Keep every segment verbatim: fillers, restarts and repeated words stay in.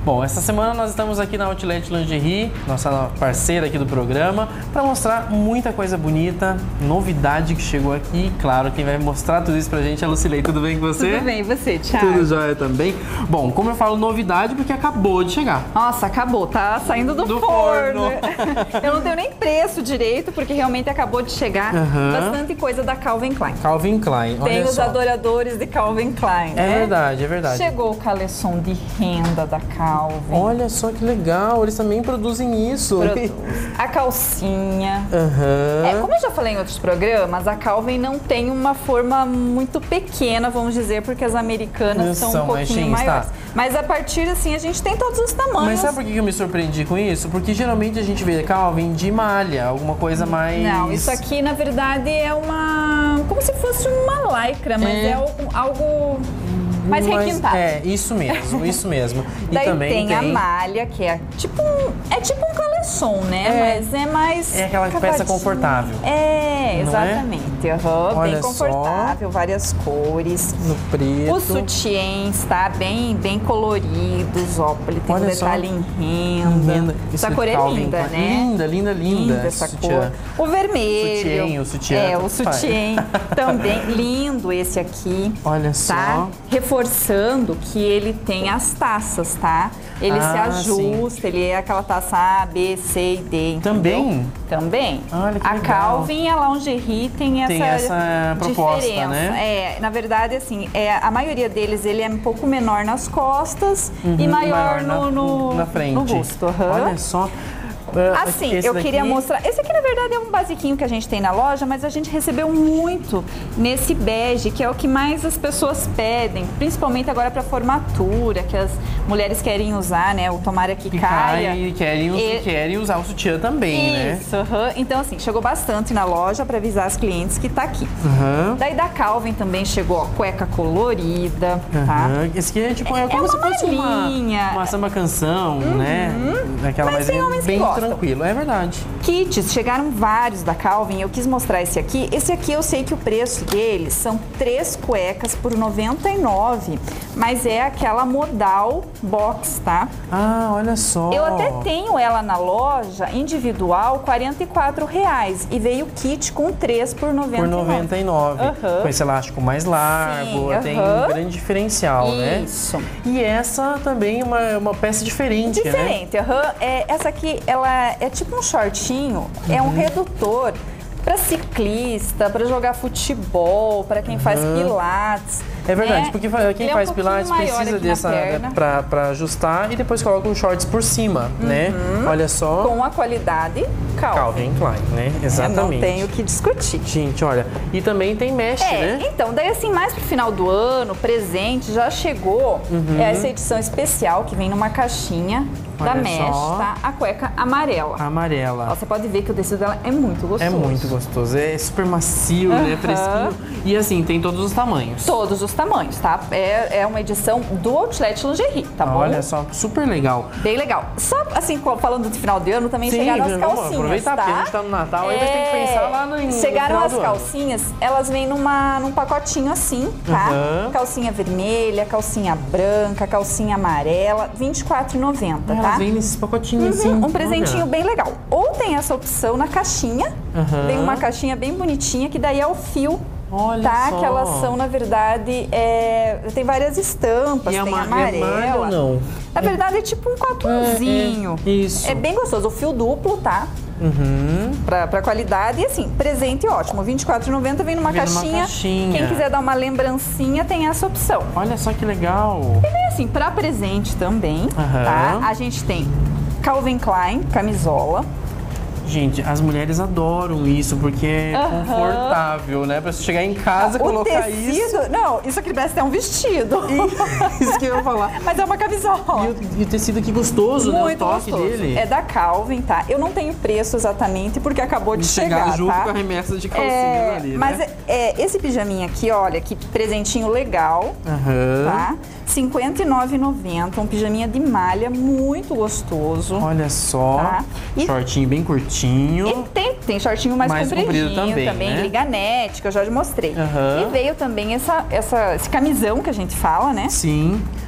Bom, essa semana nós estamos aqui na Outlet Lingerie, nossa parceira aqui do programa, para mostrar muita coisa bonita, novidade que chegou aqui. Claro, quem vai mostrar tudo isso pra gente é a Lucilei. Tudo bem com você? Tudo bem, e você, Thiago? Tudo jóia também. Bom, como eu falo novidade, porque acabou de chegar. Nossa, acabou, tá saindo do, do forno. forno. Eu não tenho nem preço direito, porque realmente acabou de chegar Uhum. bastante coisa da Calvin Klein. Calvin Klein, olha Tem os só. adoradores de Calvin Klein, É né? verdade, é verdade. Chegou o caleçon de renda da Calvin. Olha só que legal, eles também produzem isso. Produz. A calcinha. Uhum. É, como eu já falei em outros programas, a Calvin não tem uma forma muito pequena, vamos dizer, porque as americanas são, São um pouquinho mais maiores. tá. Mas a partir assim, a gente tem todos os tamanhos. Mas sabe por que eu me surpreendi com isso? Porque geralmente a gente vê Calvin de malha, alguma coisa mais... Não, isso aqui na verdade é uma... como se fosse uma lycra, mas é, É. algo, algo mais requintado. É, isso mesmo, isso mesmo. E Daí também tem, tem a malha, que é tipo um, é tipo um caleçon, né? É. Mas é mais... É aquela peça cavadinha. confortável. É, Não exatamente. Aham, Olha bem só. confortável, várias cores. No preto. Os sutiãs, tá? Bem, bem coloridos, ó. Ele tem Olha um só. detalhe em renda. Renda. Essa Esse cor é Calvin linda, Klein. né? Linda, linda, linda. Linda essa Sutiã. cor. O vermelho. Sutiã, o sutiã, É, o tanto faz. sutiã também. Lindo esse aqui. Olha Tá? só. Reforçando que ele tem as taças, tá? Ele Ah, se ajusta, ele é aquela taça A, B, C e D, entendeu? Também? Também. Olha que a legal. Calvin, a lingerie tem essa, Tem essa proposta, diferença. né? É, na verdade, assim, é, a maioria deles ele é um pouco menor nas costas Uhum, e maior, na, no, no, na frente. no busto. Aham. Olha só. Ah, Assim, esse eu queria daqui- mostrar... Esse aqui, na verdade, é um basiquinho que a gente tem na loja, mas a gente recebeu muito nesse bege, que é o que mais as pessoas pedem, principalmente agora para formatura, que as mulheres querem usar, né? O tomara que, Que caia. cai e querem, us- E- querem usar o sutiã também, né? Isso, aham. Então, assim, chegou bastante na loja para avisar as clientes que tá aqui. Aham. Daí da Calvin também chegou, ó, cueca colorida, tá? Aham. Esse aqui é tipo, é, como uma se fosse uma, malinha. uma samba canção, né? Aquela Mas mais tem bem, homens que bem gostam. tranquilo. É verdade. Kits, chegaram vários da Calvin, eu quis mostrar esse aqui. Esse aqui eu sei que o preço deles são três cuecas por noventa e nove reais, mas é aquela modal box, tá? Ah, olha só. Eu até tenho ela na loja, individual, quarenta e quatro reais, e veio kit com três por noventa e nove Por noventa e nove. Aham. Com esse elástico mais largo, Sim, tem aham. um grande diferencial, né? Isso. E essa também é uma, uma peça diferente, né? Diferente, aham. É, essa aqui, ela é tipo um shortinho, é Uhum. um redutor para ciclista, para jogar futebol, para quem faz pilates. É verdade, né? porque fa- quem Ele é um faz pouquinho pilates maior precisa aqui na dessa perna. pra, pra ajustar e depois coloca os shorts por cima, né? Olha só. Com a qualidade Calvin. Calvin Klein, né? Eu Exatamente. não tenho o que discutir. Gente, olha, e também tem mesh, É, né? então, daí assim, mais pro final do ano, presente, já chegou Uhum. essa edição especial que vem numa caixinha da Olha Mesh, só. tá? A cueca amarela. Amarela. Ó, você pode ver que o tecido dela é muito gostoso. É muito gostoso, é super macio, né? Aham. Fresquinho. E assim, tem todos os tamanhos. Todos os tamanhos, tá? É, é uma edição do Outlet Lingerie, tá bom? Olha só, super legal. Bem legal. Só assim, co- falando do final de ano, também Sim, chegaram as vamos calcinhas, aproveitar, tá? porque a gente tá no Natal, aí a gente tem que pensar lá no- no Chegaram final as do ano. calcinhas, elas vêm numa, num pacotinho assim, tá? Aham. Calcinha vermelha, calcinha branca, calcinha amarela, vinte e quatro reais e noventa centavos, Ela tá? vem nesses pacotinhos Uhum, assim. um presentinho olha. bem legal. Ou tem essa opção na caixinha, Aham. vem uma caixinha bem bonitinha, que daí é o fio. Olha Tá, só. que elas são, na verdade, é, tem várias estampas, E tem ama- amarela. é malha ou não? Na verdade, é tipo um cotonzinho. É, é, isso. É bem gostoso. O fio duplo, tá? Uhum. Pra, pra qualidade. E assim, presente ótimo. vinte e quatro reais e noventa centavos, vem numa Vem numa caixinha. caixinha. Quem quiser dar uma lembrancinha, tem essa opção. Olha só que legal. E daí, assim, pra presente também, Aham. tá? A gente tem Calvin Klein, camisola. Gente, as mulheres adoram isso, porque é Aham. confortável, né? Pra você chegar em casa, o colocar tecido, isso. não, isso aqui parece até um vestido. Isso que eu ia falar. Mas é uma camisola. E o, e o tecido que gostoso, né? O Muito toque gostoso. dele. É da Calvin, tá? Eu não tenho preço exatamente porque acabou de, De chegar junto tá? com a remessa de calcinhas É, ali, né? mas é, é, esse pijaminha aqui, olha, que presentinho legal, Aham. tá? cinquenta e nove reais e noventa centavos, um pijaminha de malha muito gostoso. Olha só. Tá. E- Shortinho bem curtinho. E tem, tem shortinho mais, Mais compridinho comprido também, também, né? liganete, que eu já te mostrei. Aham. E veio também essa, essa, esse camisão que a gente fala, né? Sim.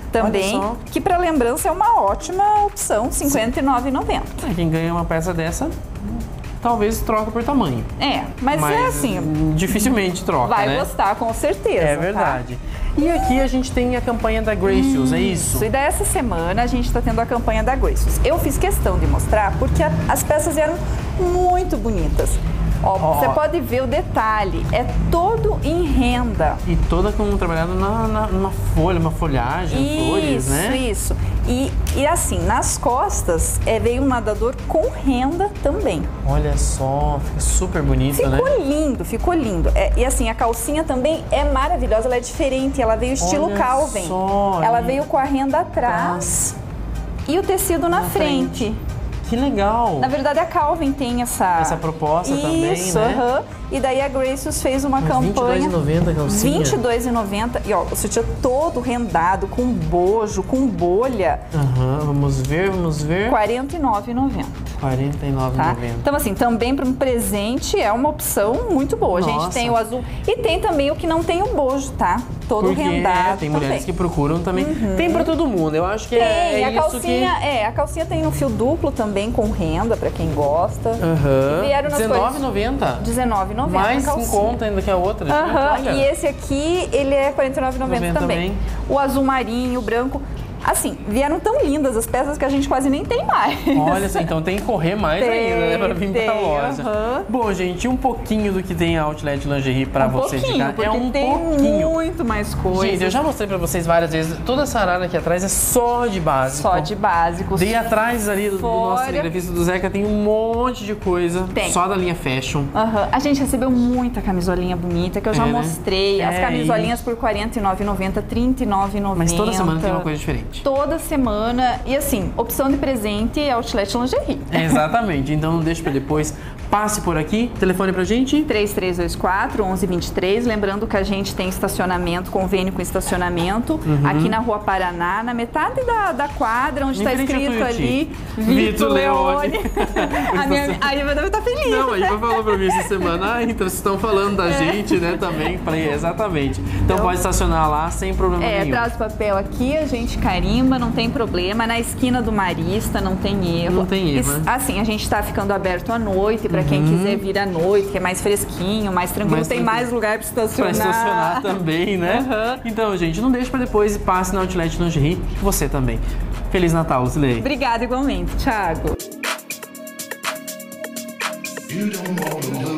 também, que para lembrança é uma ótima opção, cinquenta e nove reais e noventa centavos. Quem ganha uma peça dessa, talvez troca por tamanho. É, mas, mas é assim... dificilmente troca, vai né? gostar, com certeza. É verdade. Tá? E aqui a gente tem a campanha da Gracious, isso, é isso? E dessa semana a gente está tendo a campanha da Gracious. Eu fiz questão de mostrar porque a, as peças eram muito bonitas. Ó, oh. Você pode ver o detalhe, é todo em renda. E toda com trabalhado na, na, numa folha, uma folhagem, isso, flores, né? Isso, isso. E, e assim, nas costas é, veio um nadador com renda também. Olha só, fica super bonito, ficou né? Ficou lindo, ficou lindo. É, e assim, a calcinha também é maravilhosa, ela é diferente, ela veio estilo Olha Calvin. Só, ela veio com a renda atrás tá. e o tecido na, na frente. frente. Que legal! Na verdade, a Calvin tem essa... Essa proposta Isso, também, Isso, né? aham. E daí a Gracious fez uma Mas campanha... vinte e dois reais e noventa centavos a calcinha? vinte e dois reais e noventa centavos. E ó, o sutiã todo rendado, com bojo, com bolha. Aham, vamos ver, vamos ver. quarenta e nove reais e noventa centavos. quarenta e nove reais e noventa centavos. Tá? Então, assim, também para um presente é uma opção muito boa. Nossa. A gente tem o azul e tem também o que não tem o bojo, tá? Todo Porque rendado. É, tem mulheres também. que procuram também. Uhum. Tem para todo mundo. Eu acho que tem, é, é a isso calcinha, que... É, a calcinha tem no fio duplo também com renda para quem gosta. Aham. Vieram nas dezenove reais e noventa centavos. dezenove reais e noventa centavos. Mais em conta ainda que a outra. Aham. E esse aqui, ele é quarenta e nove reais e noventa centavos também. também. O azul marinho, o branco. Assim, vieram tão lindas as peças que a gente quase nem tem mais. Olha, assim, então tem que correr mais tem, ainda, né, pra vir tem, pra loja. Uhum. Bom, gente, um pouquinho do que tem a Outlet Lingerie pra um vocês de cá. É um tem pouquinho. muito mais coisa. Gente, eu já mostrei pra vocês várias vezes. Toda essa arara aqui atrás é só de básico. Só de básicos. Daí atrás ali do, do nosso entrevista do Zeca tem um monte de coisa. Tem. Só da linha fashion. Uhum. A gente recebeu muita camisolinha bonita que eu já é, mostrei. Né? As é, camisolinhas e... por quarenta e nove reais e noventa centavos, trinta e nove reais e noventa centavos. Mas toda semana tem uma coisa diferente. Toda semana. E assim, opção de presente é Outlet Lingerie. É, exatamente, então não deixe para depois. Passe por aqui, telefone pra gente. três três dois quatro, onze vinte e três. Lembrando que a gente tem estacionamento, convênio com estacionamento, uhum. aqui na Rua Paraná, na metade da, da quadra, onde está escrito ali Vitor Leone. A minha, a Iva deve estar feliz. Não, a Iva falou pra mim essa semana, ah, então vocês estão falando da é. gente, né, também. Falei, exatamente. Então, então pode estacionar lá sem problema é, nenhum. É, traz o papel aqui, a gente carimba, não tem problema. Na esquina do Marista, não tem erro. Não tem erro. E, assim, a gente está ficando aberto à noite, pra quem uhum. quiser vir à noite, que é mais fresquinho, mais tranquilo, mais tem tranquilo. mais lugar para estacionar. Para estacionar também, né? Uhum. Então, gente, não deixe para depois e passe na Outlet Lingerie, você também. Feliz Natal, Lucilei. Obrigada igualmente, Thiago. You don't want to